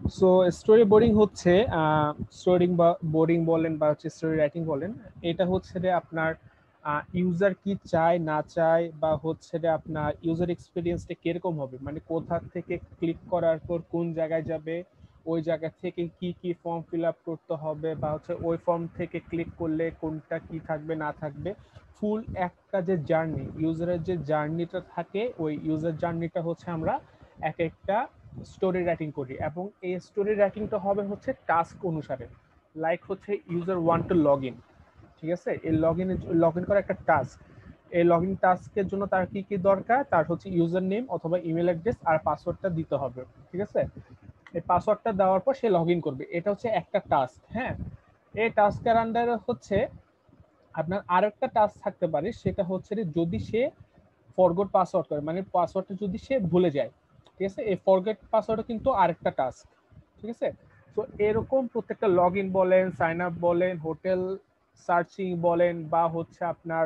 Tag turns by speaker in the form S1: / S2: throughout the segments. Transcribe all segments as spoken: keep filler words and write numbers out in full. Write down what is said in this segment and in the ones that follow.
S1: So story boarding হচ্ছে storing বা boarding বলেন বা হচ্ছে স্টোরি রাইটিং বলেন, এটা হচ্ছে যে আপনার ইউজার কি চায় না চায় বা হচ্ছে যে আপনার ইউজার এক্সপিরিয়েন্সটা কিরকম হবে, মানে কোথা থেকে ক্লিক করার পর কোন জায়গায় যাবে, ওই জায়গা থেকে কি কি ফর্ম ফিল আপ করতে হবে, বা হচ্ছে ওই ফর্ম থেকে ক্লিক করলে কোনটা কি থাকবে না থাকবে, ফুল একটা যে জার্নি, ইউজারের যে জার্নিটা থাকে, ওই ইউজার জার্নিটা হচ্ছে আমরা এক একটা স্টোরি রাইটিং করি। এবং এই স্টোরি রাইটিংটা হবে হচ্ছে টাস্ক অনুসারে, লাইক হচ্ছে user one to log in, ঠিক আছে, এই লগ ইন লগ ইন করা একটা টাস্ক। এই লগ ইন টাস্কের জন্য তার কি কি দরকার, তার হচ্ছে ইউজার নেম অথবা ইমেল অ্যাড্রেস আর পাসওয়ার্ডটা দিতে হবে, ঠিক আছে। এই পাসওয়ার্ডটা দেওয়ার পর সে লগ ইন করবে, এটা হচ্ছে একটা টাস্ক। হ্যাঁ, এই টাস্কের আন্ডারে হচ্ছে আপনার আর একটা টাস্ক থাকতে পারে, সেটা হচ্ছে যদি সে ফরগট পাসওয়ার্ড করে, মানে পাসওয়ার্ডটা যদি সে ভুলে যায়, ঠিক আছে, এই ফরগেট পাসওয়ার্ডও কিন্তু আরেকটা টাস্ক, ঠিক আছে। তো এরকম প্রত্যেকটা লগ ইন বলেন, সাইন আপ বলেন, হোটেল সার্চিং বলেন, বা হচ্ছে আপনার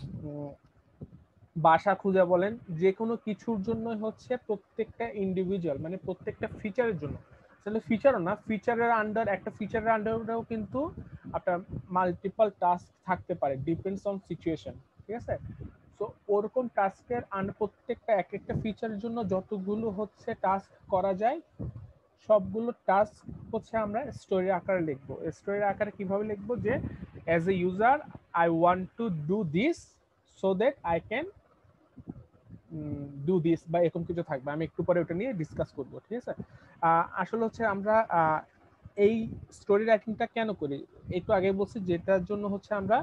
S1: বাসা খুঁজে বলেন, যে কোনো কিছুর জন্য হচ্ছে প্রত্যেকটা ইন্ডিভিজুয়াল, মানে প্রত্যেকটা ফিচারের জন্য, আসলে ফিচারও না, ফিচারের আন্ডার একটা ফিচারের আন্ডারেও কিন্তু আপনার মাল্টিপল টাস্ক থাকতে পারে, ডিপেন্ডস অন সিচুয়েশন, ঠিক আছে। সো ওরকম টাস্কের আন্ডার প্রত্যেকটা এক একটা ফিচারের জন্য যতগুলো হচ্ছে টাস্ক করা যায়, সবগুলো টাস্ক হচ্ছে আমরা স্টোরি আকারে লিখবো। স্টোরির আকারে কিভাবে লিখবো, যে as a user I want to do this so that I can do this, বা এরকম কিছু থাকবে, আমি একটু পরে ওটা নিয়ে ডিসকাস করবো, ঠিক আছে। আসলে হচ্ছে আমরা এই স্টোরি রাইটিংটা কেন করি, একটু আগে বলছি, যেটার জন্য হচ্ছে আমরা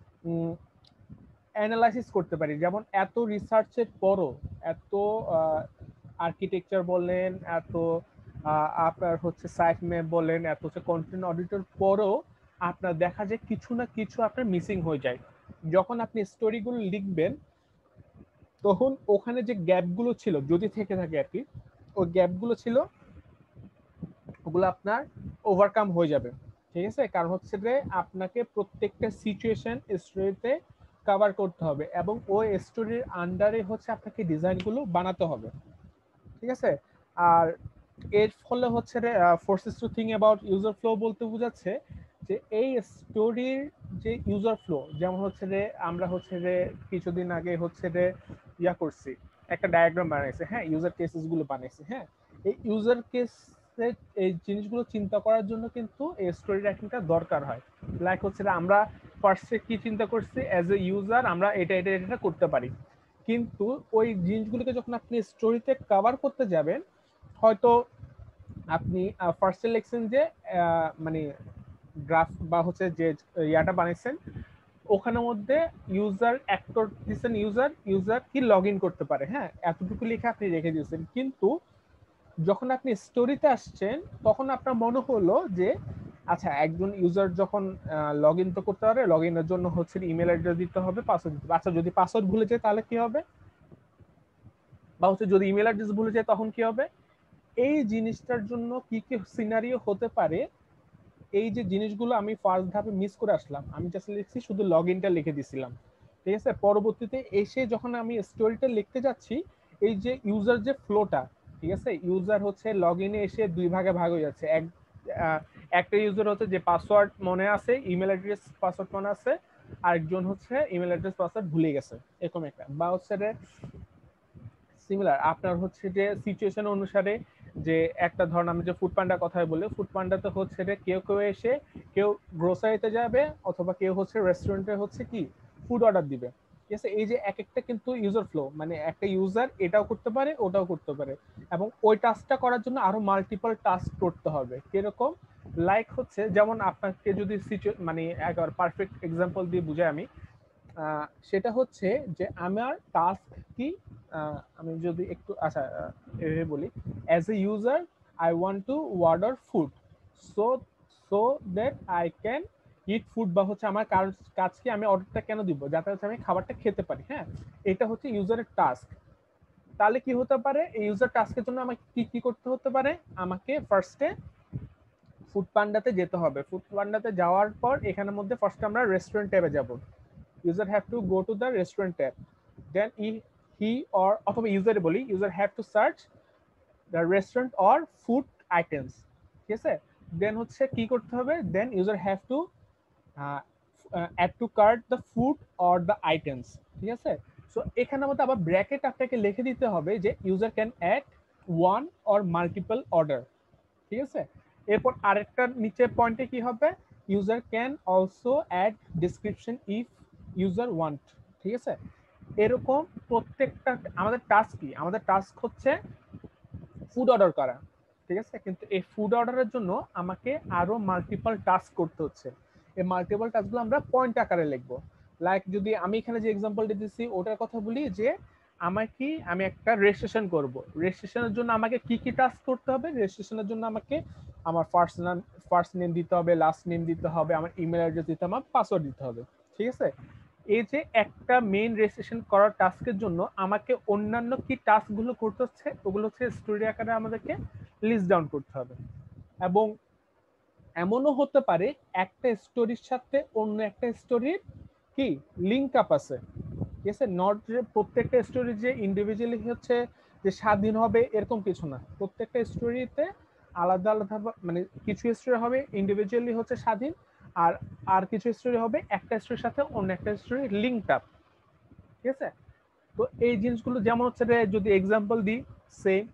S1: অ্যানালাইসিস করতে পারি। যেমন এত রিসার্চের পরও, এত আর্কিটেকচার বলেন, এত আপনার হচ্ছে সাইট ম্যাপ বলেন, এত হচ্ছে কন্টেন্ট অডিটর পরও আপনার দেখা যায় কিছু না কিছু আপনার মিসিং হয়ে যায়। যখন আপনি স্টোরিগুলো লিখবেন, তখন ওখানে যে গ্যাপগুলো ছিল, যদি থেকে থাকে আর কি, ওই গ্যাপগুলো ছিল, ওগুলো আপনার ওভারকাম হয়ে যাবে, ঠিক আছে। কারণ হচ্ছে যে আপনাকে প্রত্যেকটা সিচুয়েশন স্টোরিতে কভার করতে হবে, এবং ওই স্টোরির আন্ডারে হচ্ছে আপনাকে ডিজাইনগুলো বানাতে হবে, ঠিক আছে। আর এর ফলে হচ্ছে রে forces to think about user flow বলতে বোঝাচ্ছে যে এই স্টোরির যে ইউজার ফ্লো, যেমন হচ্ছে যে আমরা হচ্ছে যে কিছুদিন আগে হচ্ছে যে ইয়া করছি, একটা ডায়াগ্রাম বানাইছে, হ্যাঁ, ইউজার কেসেস গুলো বানাইছে, হ্যাঁ, এই ইউজার কেস এই জিনিসগুলো চিন্তা করার জন্য কিন্তু এই স্টোরি রাইটিংটা দরকার হয়। লাইক হচ্ছে আমরা ফার্স্টে কি চিন্তা করছি, অ্যাজ এ ইউজার আমরা এটা এটা এটা করতে পারি, কিন্তু ওই জিনিসগুলোকে যখন আপনি স্টোরিতে কভার করতে যাবেন, হয়তো আপনি ফার্স্টে লিখছেন যে মানে গ্রাফ বা হচ্ছে যে ইয়াটা বানাইছেন, ওখানের মধ্যে ইউজার অ্যাক্টর দিচ্ছেন, ইউজার ইউজার কি লগ ইন করতে পারে, হ্যাঁ, এতটুকু লিখে আপনি রেখে দিয়েছেন। কিন্তু যখন আপনি স্টোরিতে আসছেন, তখন আপনার মনে হলো যে আচ্ছা, একজন ইউজার যখন লগ ইন তো করতে পারে, লগ ইনের জন্য হচ্ছে ইমেল অ্যাড্রেস দিতে হবে, পাসওয়ার্ড দিতে হবে। আচ্ছা, যদি পাসওয়ার্ড ভুলে যায় তাহলে কি হবে, বা হচ্ছে যদি ইমেল অ্যাড্রেস ভুলে যায় তখন কি হবে, এই জিনিসটার জন্য কি কি সিনারিও হতে পারে, এই যে জিনিসগুলো আমি ফার্স্ট ধাপে মিস করে আসলাম, আমি জাস্ট লিখছি শুধু লগ ইনটা লিখে দিছিলাম, ঠিক আছে। পরবর্তীতে এসে যখন আমি স্টোরিটা লিখতে যাচ্ছি, এই যে ইউজার যে ফ্লোটা, ঠিক আছে, ইউজার হচ্ছে লগ ইনে এসে দুই ভাগে ভাগ হয়ে যাচ্ছে। এক একটা ইউজার হচ্ছে যে পাসওয়ার্ড মনে আছে, ইমেল অ্যাড্রেস পাসওয়ার্ড মনে আছে, আরেকজন হচ্ছে ইমেল অ্যাড্রেস পাসওয়ার্ড ভুলে গেছে, এরকম একটা। বা হচ্ছে সিমিলার আপনার হচ্ছে যে সিচুয়েশন অনুসারে, যে একটা ধরুন আমি যে ফুড পান্ডা কথাই বলি, ফুড পান্ডাতে হচ্ছে যে কেউ কেউ এসে কেউ গ্রোসারিতে যাবে, অথবা কেউ হচ্ছে রেস্টুরেন্টে হচ্ছে কি ফুড অর্ডার দিবে, ঠিক আছে। এই যে এক একটা কিন্তু ইউজার ফ্লো, মানে একটা ইউজার এটাও করতে পারে ওটাও করতে পারে, এবং ওই টাস্কটা করার জন্য আরো মাল্টিপল টাস্ক করতে হবে। কিরকম, লাইক হচ্ছে যেমন আপনাকে যদি মানে একবার পারফেক্ট এক্সাম্পল দিয়ে বুঝাই আমি, সেটা হচ্ছে যে আমার টাস্ক কি, আমি যদি একটু আচ্ছা এভাবে বলি, as a user I want to order food, so so that I can eat food, বা হচ্ছে আমার কাজকে আমি অর্ডারটা কেন দিব, যাতে হচ্ছে আমি খাবারটা খেতে পারি, হ্যাঁ, এটা হচ্ছে ইউজারের টাস্ক। তাহলে কি হতে পারে, এই ইউজার টাস্কের জন্য আমাকে কি কি করতে হতে পারে, আমাকে ফার্স্টে ফুড পান্ডাতে যেতে হবে, ফুড পান্ডাতে যাওয়ার পর এখানের মধ্যে ফার্স্টে আমরা রেস্টুরেন্ট ট্যাবে যাব, user have to go to the restaurant tab, then he, he or অথবা ইউজারে বলি, user have to search the restaurant or food items, ঠিক আছে। দেন হচ্ছে কি করতে হবে, then user have to add to cart the food or the items, ঠিক আছে। সো এখানে মধ্যে আবার ব্র্যাকেট আপনাকে লিখে দিতে হবে যে user can add one or multiple order, ঠিক আছে। এরপর আরেকটা নিচে পয়েন্টে কি হবে, user can also add description if user want, ঠিক আছে। এরকম প্রত্যেকটা আমাদের টাস্ক কি, আমাদের টাস্ক হচ্ছে ফুড অর্ডার করা, ঠিক আছে। কিন্তু এই ফুড অর্ডারের জন্য আমাকে আরো মাল্টিপল টাস্ক করতে হচ্ছে। এই মাল্টিপল টাস্কগুলো আমরা পয়েন্ট আকারে লিখবো। লাইক যদি আমি এখানে যে এক্সাম্পলটা দিচ্ছি ওটার কথা বলি, যে আমার কি আমি একটা রেজিস্ট্রেশন করব, রেজিস্ট্রেশনের জন্য আমাকে কি কি টাস্ক করতে হবে, রেজিস্ট্রেশনের জন্য আমাকে আমার ফার্স্ট নাম ফার্স্ট নেম দিতে হবে, লাস্ট নেম দিতে হবে, আমার ইমেল অ্যাড্রেস দিতে হবে, পাসওয়ার্ড দিতে হবে, ঠিক আছে। এই যে একটা মেইন রেজিস্ট্রেশন করার টাস্কের জন্য আমাকে অন্যান্য কি টাস্কগুলো করতে হচ্ছে ওগুলো হচ্ছে স্টোরি আকারে আমাদেরকে লিস্ট ডাউন করতে হবে। এবং এমনও হতে পারে একটা স্টোরির সাথে অন্য একটা স্টোরির কি লিঙ্ক আপ আছে, ঠিক আছে। নট যে প্রত্যেকটা স্টোরি যে ইন্ডিভিজুয়ালি হচ্ছে যে স্বাধীন হবে এরকম কিছু না, প্রত্যেকটা স্টোরিতে আলাদা আলাদা মানে কিছু স্টোরি হবে ইন্ডিভিজুয়ালি হচ্ছে স্বাধীন, আর আর কিছু স্টোরি হবে একটা স্টোরির সাথে অন্য একটা স্টোরি লিঙ্কড আপ, ঠিক আছে। তো এই জিনিসগুলো যেমন হচ্ছে যদি এক্সাম্পল দিই, সেম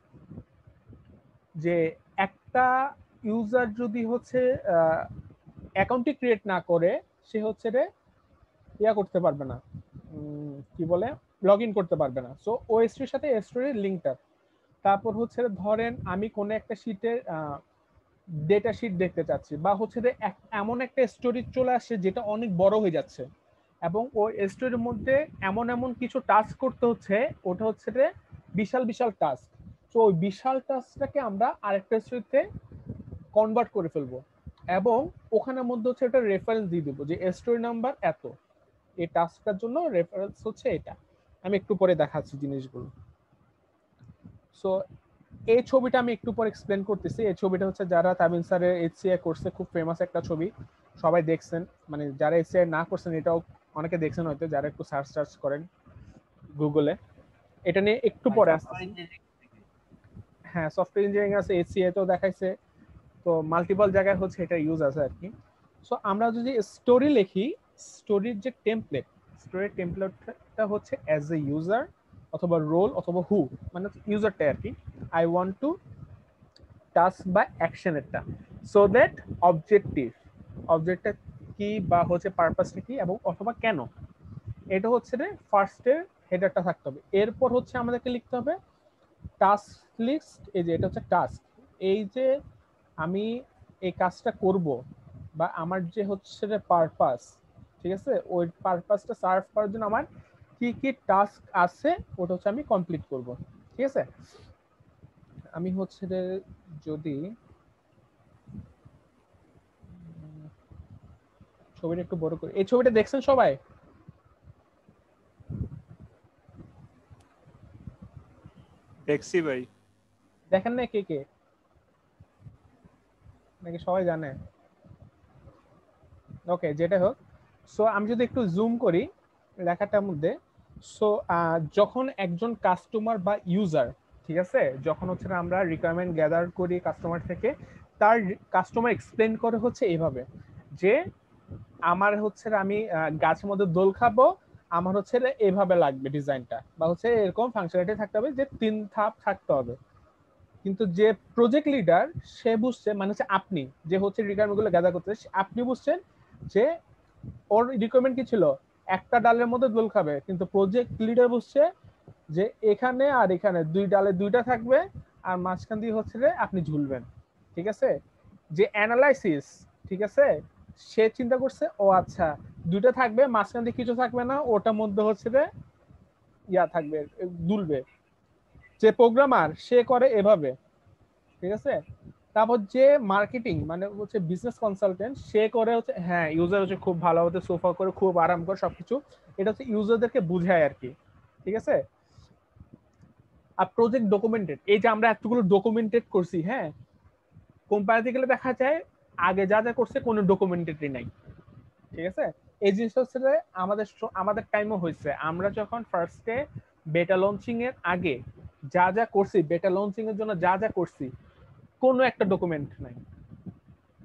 S1: যে একটা ইউজার যদি হচ্ছে অ্যাকাউন্টটি ক্রিয়েট না করে সে হচ্ছে রে ইয়া করতে পারবে না, কি বলে লগ ইন করতে পারবে না। সো ও স্টোরির সাথে স্টোরির লিঙ্কটা। তারপর হচ্ছে ধরেন আমি কোনো একটা শীটের ডেটা শিট দেখতে চাচ্ছি, বা হচ্ছে এমন একটা স্টোরি চলে আসছে যেটা অনেক বড় হয়ে যাচ্ছে এবং ওই স্টোরির মধ্যে এমন এমন কিছু টাস্ক করতে হচ্ছে, ওটা হচ্ছে রে বিশাল বিশাল টাস্ক। তো ওই বিশাল টাস্কটাকে আমরা আরেকটা স্টোরিতে কনভার্ট করে ফেলবো এবং ওখানের মধ্যে হচ্ছে একটা রেফারেন্স দিয়ে দেবো যে স্টোরি নাম্বার এত, এই টাস্কটার জন্য রেফারেন্স হচ্ছে এটা। আমি একটু পরে দেখাচ্ছি জিনিসগুলো। সো এই ছবিটা আমি একটু পরে এক্সপ্লেন করতেছি। এই ছবিটা হচ্ছে যারা তামিল স্যারের এইচসিআই কোর্সে খুব ফেমাস একটা ছবি, সবাই দেখছেন, মানে যারা এইচসিআই না করছেন এটাও অনেকে দেখছেন হয়তো, যারা একটু সার্চ সার্চ করেন গুগলে। এটা নিয়ে একটু পরে আসছি। হ্যাঁ, সফটওয়্যার ইঞ্জিনিয়ারিং আছে, এইচসিআই তো দেখাইছে, তো মাল্টিপল জায়গায় হচ্ছে এটা ইউজ আছে আর কি। সো আমরা যদি স্টোরি লিখি, স্টোরির যে টেমপ্লেট, স্টোরির টেমপ্লেটটা হচ্ছে অ্যাজ এ ইউজার অথবা রোল অথবা হু, মানে ইউজারটা আর কি, আই ওয়ান্ট টু টাস্ক বা অ্যাকশনেরটা, সো দ্যাট অবজেক্টিভ, অবজেক্টটা কি বা হচ্ছে পারপাসটা কি এবং অথবা কেন, এটা হচ্ছে রে ফার্স্টের হেডারটা থাকতে হবে। এরপর হচ্ছে আমাদেরকে লিখতে হবে টাস্ক লিস্ট, এই যে এটা হচ্ছে টাস্ক, এই যে আমি এই কাজটা করব বা আমার যে হচ্ছে রে পারপাস, ঠিক আছে, ওই পারপাসটা সার্ভ করার জন্য আমার কি কি টাস্ক আছে ওটা হচ্ছে আমি কমপ্লিট করব, ঠিক আছে। আমি হচ্ছে রে যদি ছবিটা একটু বড় করি, এই ছবিটা দেখছেন সবাই?
S2: দেখছি ভাই।
S1: দেখেন না কে কে, নাকি সবাই জানে? ওকে, যেটা হোক। সো আমি যদি একটু জুম করি লেখাটার মধ্যে, সো যখন একজন কাস্টমার বা ইউজার, ঠিক আছে, যখন হচ্ছে আমরা রিকোয়ারমেন্ট গ্যাদার করি কাস্টমার থেকে, তার কাস্টমার এক্সপ্লেন করে হচ্ছে এইভাবে যে আমার হচ্ছে আমি গাছের মধ্যে দোল খাবো, আমার হচ্ছে এইভাবে লাগবে ডিজাইনটা, বা হচ্ছে এরকম ফাংশনালিটি থাকতে হবে যে তিন ধাপ থাকতে হবে। কিন্তু যে প্রজেক্ট লিডার সে বুঝছে, মানে হচ্ছে আপনি যে হচ্ছে রিকোয়ারমেন্ট গুলো গ্যাদার করতে, আপনি বুঝছেন যে ওর রিকোয়ারমেন্ট কি ছিল, একটা ডালের মধ্যে দোল খাবে, কিন্তু প্রজেক্ট লিডার বুঝছে যে এখানে আর এখানে দুই ডালে দুইটা থাকবে আর মাঝখান দিয়ে হচ্ছে যে আপনি ঝুলবেন, ঠিক আছে। যে অ্যানালাইসিস, ঠিক আছে, সে চিন্তা করছে ও আচ্ছা দুইটা থাকবে মাঝখান দিয়ে কিছু থাকবে না, ওটার মধ্যে হচ্ছে যে ইয়া থাকবে দুলবে। যে প্রোগ্রামার সে করে এভাবে, ঠিক আছে। তারপর যে মার্কেটিং মানে হচ্ছে বিজনেস কনসালটেন্ট সে করে হচ্ছে হ্যাঁ ইউজার হচ্ছে খুব ভালো হতে সোফা করে খুব আরাম করে সবকিছু, এটা হচ্ছে ইউজারদেরকে বুঝায় আর কি, ঠিক আছে। আর প্রজেক্ট ডকুমেন্টেড, এই যে আমরা এতগুলো ডকুমেন্টেড করছি, হ্যাঁ, কোম্পানিতে গেলে দেখা যায় আগে যা যা করছে কোনো ডকুমেন্টেডই নাই, ঠিক আছে। এই জিনিসটা হচ্ছে আমাদের আমাদের টাইমও হয়েছে, আমরা যখন ফার্স্টে বেটা লঞ্চিং এর আগে যা যা করছি, বেটা লঞ্চিং এর জন্য যা যা করছি কোনো একটা ডকুমেন্ট নাই,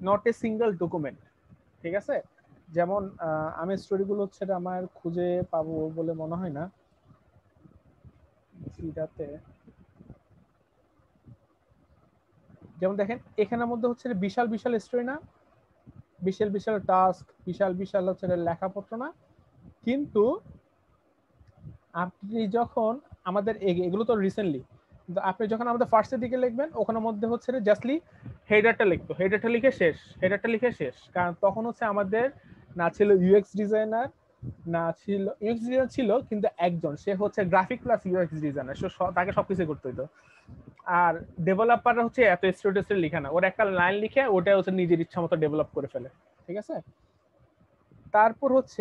S1: নট এ সিঙ্গেল ডকুমেন্ট। ঠিক আছে, যেমন আমি স্টোরিগুলো হচ্ছে আমার খুঁজে পাবো বলে মনে হয় না সেটাতে। যেমন দেখেন এখানের মধ্যে হচ্ছে বিশাল বিশাল স্টোরি না, বিশাল বিশাল টাস্ক, বিশাল বিশাল হচ্ছে লেখাপত্র না, কিন্তু আপনি যখন আমাদের এগুলো তো রিসেন্টলি, কিন্তু আপনি যখন আমাদের ফার্স্টের দিকে লিখবেন ওখানের মধ্যে হচ্ছে জাস্টলি হেডারটা লিখতো, হেডারটা লিখে শেষ, হেডারটা লিখে শেষ। কারণ তখন হচ্ছে আমাদের না ছিল ইউএক্স ডিজাইনার, না ছিল ইউএক্স ডিজাইনার ছিল কিন্তু একজন, সে হচ্ছে graphic plus UX designer, so তাকে সবকিছু করতে হতো। আর ডেভেলপাররা হচ্ছে এত স্টুডেন্টসের লিখে না, ওরা একটা লাইন লিখে ওটা হচ্ছে নিজের ইচ্ছা মতো ডেভেলপ করে ফেলে। ঠিক আছে, তারপর হচ্ছে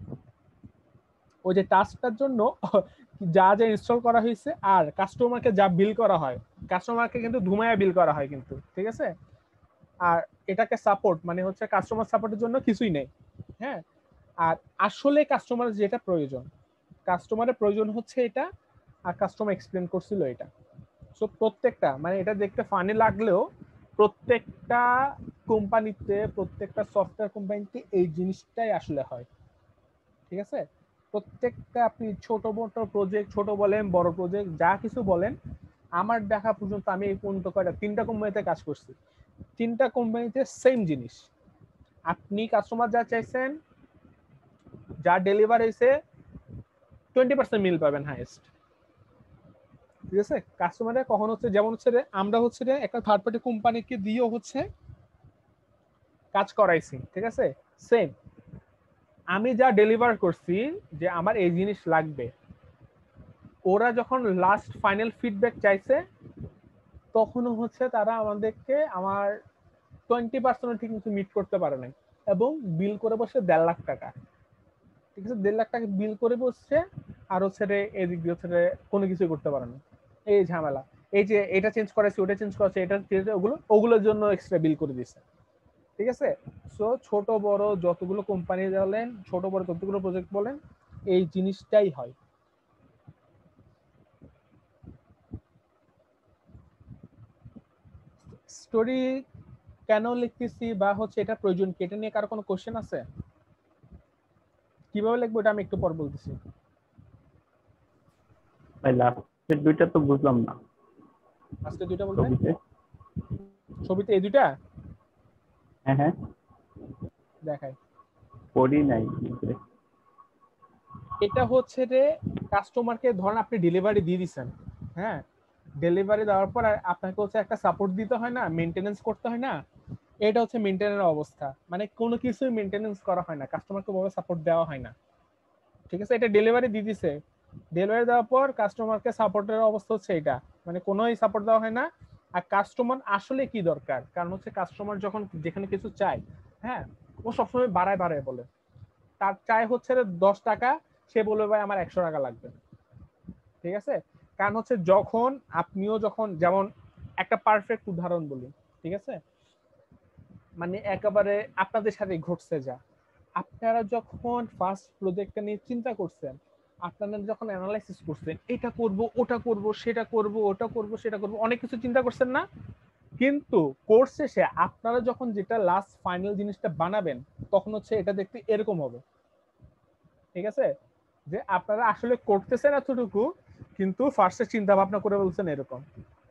S1: ওই যে টাস্কটার জন্য যা যা ইনস্টল করা হয়েছে আর কাস্টমারকে যা বিল করা হয়, কাস্টমারকে কিন্তু ধুমায়া বিল করা হয় কিন্তু। ঠিক আছে, আর এটাকে সাপোর্ট মানে হচ্ছে কাস্টমার সাপোর্টের জন্য কিছুই নেই। হ্যাঁ, আর আসলে কাস্টমার যেটা প্রয়োজন, কাস্টমারের প্রয়োজন হচ্ছে এটা, আর কাস্টমার এক্সপ্লেন করছিল এটা। সো প্রত্যেকটা মানে এটা দেখতে ফানি লাগলেও প্রত্যেকটা কোম্পানিতে, প্রত্যেকটা সফটওয়্যার কোম্পানিতে এই জিনিসটাই আসলে হয়। ঠিক আছে, প্রত্যেকটা আপনি ছোট বড় প্রজেক্ট, ছোট বলেন বড় প্রজেক্ট, যা কিছু বলেন, আমার দেখা পর্যন্ত আমি এই পর্যন্ত কয়টা তিনটা কোম্পানিতে কাজ করছি, তিনটা কোম্পানিতে সেম জিনিস। আপনি কাস্টমার যা চাইছেন, যা ডেলিভার হয়েছে, টোয়েন্টি পার্সেন্ট মিল পাবেন হাইয়েস্ট। ঠিক আছে, কাস্টমারে কখন হচ্ছে যেমন হচ্ছে আমরা হচ্ছে একটা থার্ড পার্টি কোম্পানিকে দিয়েও হচ্ছে কাজ করাইছি। ঠিক আছে, সেম আমি যা ডেলিভার করছি যে আমার এই জিনিস লাগবে, ওরা যখন লাস্ট ফাইনাল ফিডব্যাক চাইছে তখনও হচ্ছে তারা আমাদেরকে আমার টোয়েন্টি পার্সেন্ট ঠিক মতো মিট করতে পারে নাই, এবং বিল করে বসে দেড় লাখ টাকা। ঠিক আছে, দেড় লাখ টাকা বিল করে বসছে, আর হচ্ছে এদিক দিয়ে হচ্ছে কোনো কিছু করতে পারে না। এই ঝামেলা, এই যে এটা চেঞ্জ করেছে, ওটা চেঞ্জ করেছে, এটা ওগুলো ওগুলোর জন্য এক্সট্রা বিল করে দিচ্ছে। ঠিক আছে, সো ছোট বড় যতগুলো কোম্পানি বলেন, ছোট বড় যতগুলো প্রজেক্ট বলেন, এই জিনিসটাই হয়। স্টোরি কেন লিখতেছি বা হচ্ছে এটা প্রয়োজন কি, এটা নিয়ে কারো কোনো কোশ্চেন আছে? কিভাবে লিখবো এটা আমি একটু পর বলতেছি।
S3: ভাই লাস্টের দুইটা তো বুঝলাম না।
S1: আজকে দুইটা বলতে
S3: ছবিতে
S1: ছবিতে এই দুইটা?
S3: হ্যাঁ হ্যাঁ
S1: দেখাই,
S3: পড়ি নাই।
S1: এটা হচ্ছে যে কাস্টমারকে ধরেন আপনি ডেলিভারি দিয়ে দিচ্ছেন, হ্যাঁ, ডেলিভারি দেওয়ার পর আপনাকে হচ্ছে একটা সাপোর্ট দিতে হয় না, মেইনটেনেন্স করতে হয় না, এটা হচ্ছে মেইনটেনেন্স অবস্থা। মানে কোনো কিছুই মেইনটেনেন্স করা হয় না, কাস্টমারকে ভাবে সাপোর্ট দেওয়া হয় না। ঠিক আছে, এটা ডেলিভারি দিয়ে দিছে, ডেলিভারি দেওয়ার পর কাস্টমারকে সাপোর্টের অবস্থা হচ্ছে এটা, মানে কোনোই সাপোর্ট দেওয়া হয় না। আর কাস্টমার আসলে কি দরকার, কারণ হচ্ছে কাস্টমার যখন যেখানে কিছু চায়, হ্যাঁ, ও সবসময় বাড়ায় বাড়ায় বলে, তার চাই হচ্ছে দশ টাকা, সে বলবে ভাই আমার একশো টাকা লাগবে। ঠিক আছে, কারণ হচ্ছে যখন আপনিও যখন, যেমন একটা পারফেক্ট উদাহরণ বলি, ঠিক আছে, মানে একেবারে আপনাদের সাথে ঘটছে যা, আপনারা যখন ফার্স্ট প্রজেক্টটা নিয়ে চিন্তা করছেন, আপনারা যখন অ্যানালাইসিস করছেন, এটা করব, ওটা করব, সেটা করব, ওটা করব, সেটা করব, অনেক কিছু চিন্তা করছেন না, কিন্তু কোর্স শেষে আপনারা যখন যেটা লাস্ট ফাইনাল জিনিসটা বানাবেন, তখন হচ্ছে এটা দেখতে এরকম হবে। ঠিক আছে, যে আপনারা আসলে করতেছেন এতটুকু, কিন্তু ফার্স্টে চিন্তা ভাবনা করে বলছেন এরকম।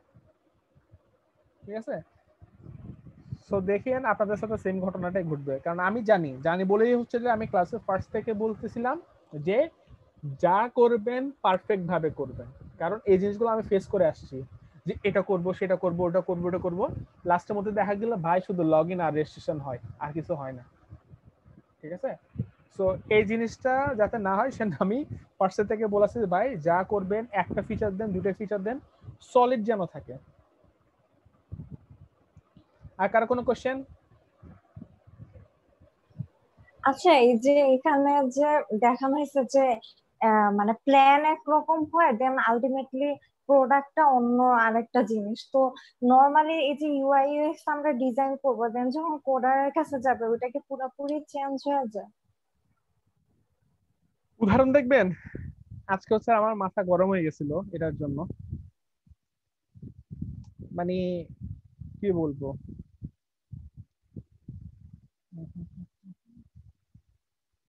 S1: ঠিক আছে, সো দেখেন আপনাদের সাথে সেম ঘটনাটাই ঘটবে, কারণ আমি জানি জানি বলেই হচ্ছে যে আমি ক্লাসের ফার্স্ট থেকে বলতেছিলাম যে যা করবেন পারফেক্ট ভাবে করবেন, কারণ এই জিনিসগুলো আমি ফেস করে আসছি, যে এটা করব, সেটা করব, ওটা করব, ওটা করব, লাস্টের মধ্যে দেখা গেল ভাই শুধু লগ ইন আর রেজিস্ট্রেশন হয়, আর কিছু হয় না। ঠিক আছে, সো এই জিনিসটা যাতে না হয় সেটা আমি ফার্স্ট থেকে বলেছি যে ভাই যা করবেন একটা ফিচার দেন, দুটো ফিচার দেন, সলিড যেন থাকে। আর কারো কোনো কোশ্চেন?
S4: আচ্ছা, এই যে এখানে যে দেখানো হয়েছে যে আহ, মানে প্ল্যান একরকম হয়, দেন আলটিমেটলি প্রোডাক্টটা অন্য আরেকটা জিনিস। তো নর্মালি এই যে ইউআই ইউএক্স আমরা ডিজাইন করবো, দেন যখন কোডারের কাছে যাবে ওইটা কি পুরোপুরি চেঞ্জ হয়ে যায়?
S1: উদাহরণ দেখবেন, আজকে হচ্ছে আমার মাথা গরম হয়ে গেছিল এটার জন্য, মানে কি বলবো,